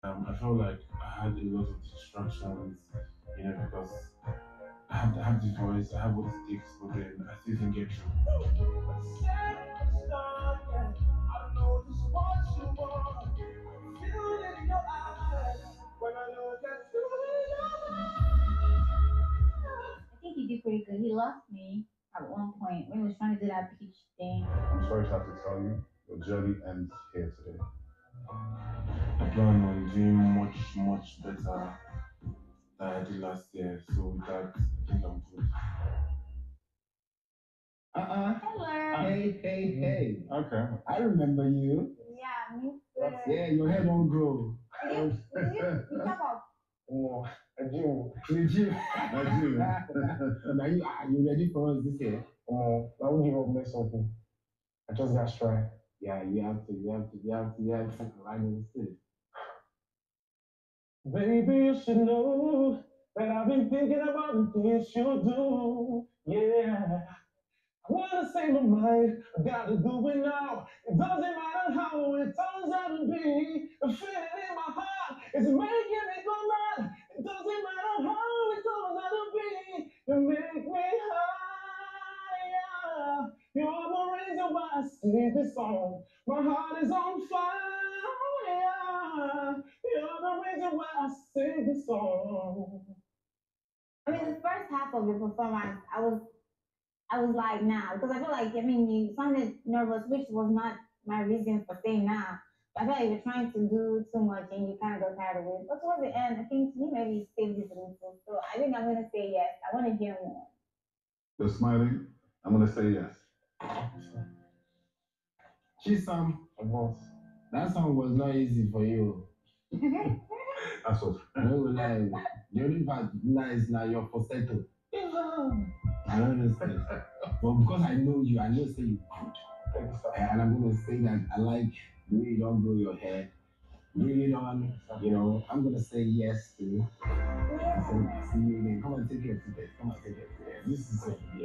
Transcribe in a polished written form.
I felt like I had a lot of distractions, because I have the voice, I have what it takes, but then I still didn't get through. I think he did pretty good. He lost me at one point when he was trying to do that pitch thing. I'm sorry to have to tell you, your journey ends here today. I plan on doing much, much better than I did last year, so with that, I think I'm good. Hello. Hey. Okay. I remember you. Yeah, me too. Yeah, your hair don't grow. You talk about Oh, I do. You do. I do. Now are you ready for us this year? Oh, I won't give up next something. I just got try. Yeah, you have to. I understand. Baby, you should know that I've been thinking about the things you do. Yeah. I wanna say my mind, I gotta do it now. It doesn't matter how it turns out to be. The feeling in my heart is making me go mad. It doesn't matter how it turns out to be. You make me higher. You're the reason why I sing this song. My heart is on fire. You're the reason why I sing this song. I mean, the first half of your performance, I was like, nah, because I feel like, you sounded nervous, which was not my reason for saying nah. But I feel like you're trying to do too much and you kind of got tired of it. But towards the end, I think you maybe saved this a little. So I think I'm going to say yes. I want to hear more. You're smiling. I'm gonna say yes. Chisom, Boss. that song was not easy for you. That's what. No lie. The only part nice now your falsetto. I don't understand. But because I know you, I know say you good. Thank you, sir. And I'm gonna say that I like the way you don't grow your hair. Really don't, I'm gonna say yes to. I say, see you again. Come and take your ticket. This is it.